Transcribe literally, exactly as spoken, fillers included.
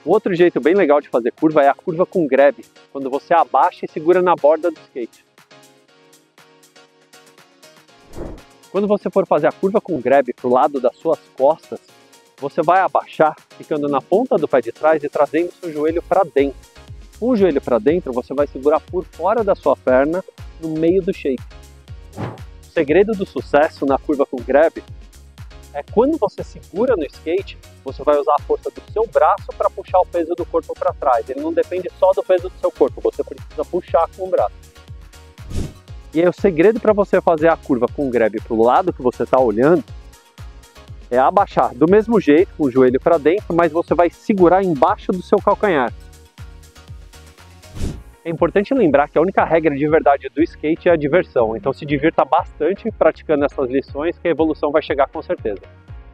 Um outro jeito bem legal de fazer curva é a curva com grab, quando você abaixa e segura na borda do skate. Quando você for fazer a curva com grab para o lado das suas costas, você vai abaixar, ficando na ponta do pé de trás e trazendo seu joelho para dentro. Com o joelho para dentro, você vai segurar por fora da sua perna, no meio do shape. O segredo do sucesso na curva com grab é quando você segura no skate, você vai usar a força do seu braço para puxar o peso do corpo para trás. Ele não depende só do peso do seu corpo, você precisa puxar com o braço. E aí o segredo para você fazer a curva com grab para o lado que você está olhando é abaixar do mesmo jeito, com o joelho para dentro, mas você vai segurar embaixo do seu calcanhar. É importante lembrar que a única regra de verdade do skate é a diversão, então se divirta bastante praticando essas lições que a evolução vai chegar com certeza.